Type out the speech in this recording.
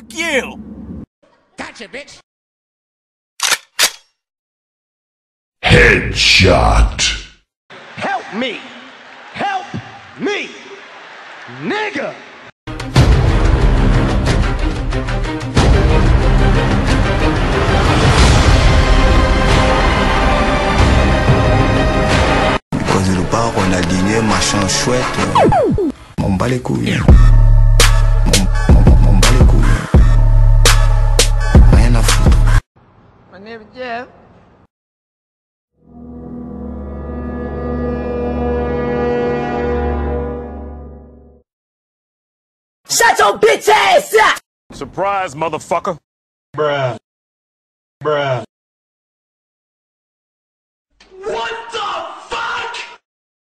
you! Gotcha, bitch! Headshot. Help me! Help me! Nigga! Cause le bar on a dîné machin chouette. M'en bat les couilles. M'en bat les couilles. Rien à foutre. My name is Jeff. Shut your bitch ass up! Surprise, motherfucker! Bruh. Bruh.